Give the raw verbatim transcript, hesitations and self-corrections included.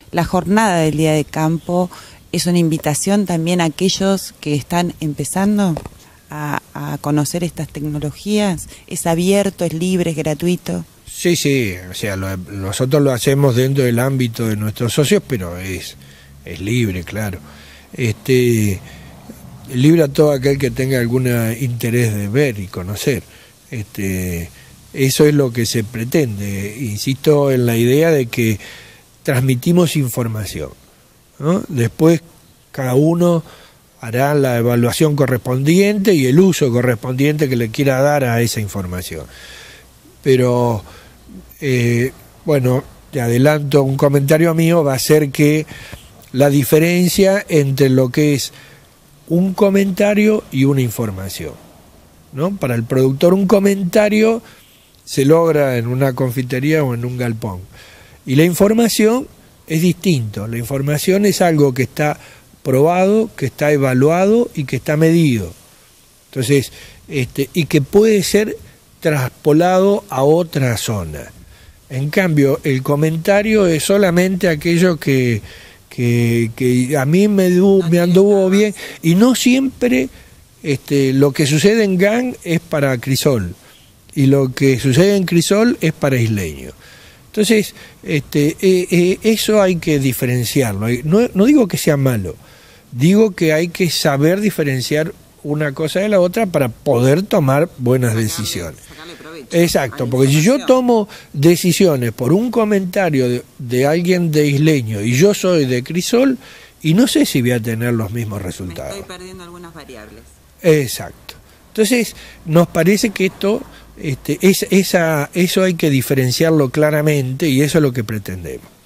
la jornada del Día de Campo es una invitación también a aquellos que están empezando a, a conocer estas tecnologías. ¿Es abierto, es libre, es gratuito? Sí, sí, o sea, lo, nosotros lo hacemos dentro del ámbito de nuestros socios, pero es, es libre, claro. Este, libre a todo aquel que tenga algún interés de ver y conocer. Este, eso es lo que se pretende. Insisto en la idea de que transmitimos información, ¿no? Después cada uno hará la evaluación correspondiente y el uso correspondiente que le quiera dar a esa información. Pero, eh, bueno, te adelanto, un comentario mío va a ser que la diferencia entre lo que es un comentario y una información, ¿no? Para el productor un comentario se logra en una confitería o en un galpón, y la información es distinto. La información es algo que está probado, que está evaluado y que está medido. Entonces, este, y que puede ser traspolado a otra zona. En cambio, el comentario es solamente aquello que, que, que a mí me, du, me anduvo bien, y no siempre este, lo que sucede en G A N es para Crisol, y lo que sucede en Crisol es para Isleño. Entonces, este, eh, eh, eso hay que diferenciarlo. No, no digo que sea malo, digo que hay que saber diferenciar una cosa de la otra para poder tomar buenas sacarle, decisiones. Sacarle provecho. Exacto, porque si yo tomo decisiones por un comentario de, de alguien de Isleño y yo soy de Crisol, y no sé si voy a tener los mismos resultados. Me estoy perdiendo algunas variables. Exacto. Entonces, nos parece que esto, este, es, esa, eso hay que diferenciarlo claramente, y eso es lo que pretendemos.